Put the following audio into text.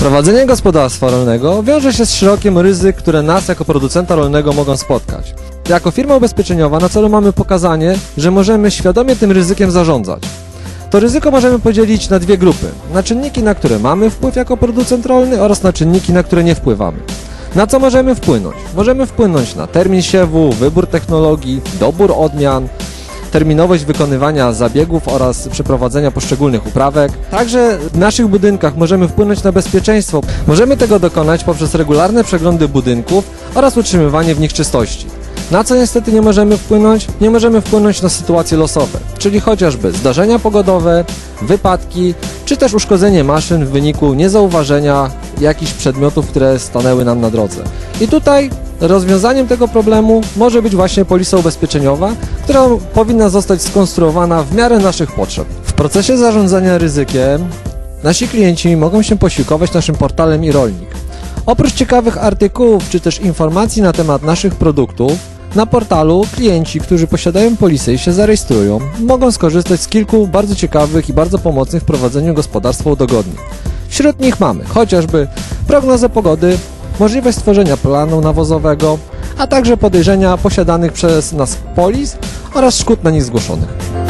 Prowadzenie gospodarstwa rolnego wiąże się z szerokim ryzyk, które nas jako producenta rolnego mogą spotkać. Jako firma ubezpieczeniowa na celu mamy pokazanie, że możemy świadomie tym ryzykiem zarządzać. To ryzyko możemy podzielić na dwie grupy. Na czynniki, na które mamy wpływ jako producent rolny oraz na czynniki, na które nie wpływamy. Na co możemy wpłynąć? Możemy wpłynąć na termin siewu, wybór technologii, dobór odmian, terminowość wykonywania zabiegów oraz przeprowadzenia poszczególnych uprawek. Także w naszych budynkach możemy wpłynąć na bezpieczeństwo. Możemy tego dokonać poprzez regularne przeglądy budynków oraz utrzymywanie w nich czystości. Na co niestety nie możemy wpłynąć? Nie możemy wpłynąć na sytuacje losowe, czyli chociażby zdarzenia pogodowe, wypadki, czy też uszkodzenie maszyn w wyniku niezauważenia jakichś przedmiotów, które stanęły nam na drodze. I tutaj rozwiązaniem tego problemu może być właśnie polisa ubezpieczeniowa, która powinna zostać skonstruowana w miarę naszych potrzeb. W procesie zarządzania ryzykiem nasi klienci mogą się posiłkować naszym portalem iRolnik. Oprócz ciekawych artykułów czy też informacji na temat naszych produktów, na portalu klienci, którzy posiadają polisę i się zarejestrują, mogą skorzystać z kilku bardzo ciekawych i bardzo pomocnych w prowadzeniu gospodarstwa udogodnień. Wśród nich mamy chociażby prognozę pogody, możliwość stworzenia planu nawozowego, a także podejrzenia posiadanych przez nas polis oraz szkód na nich zgłoszonych.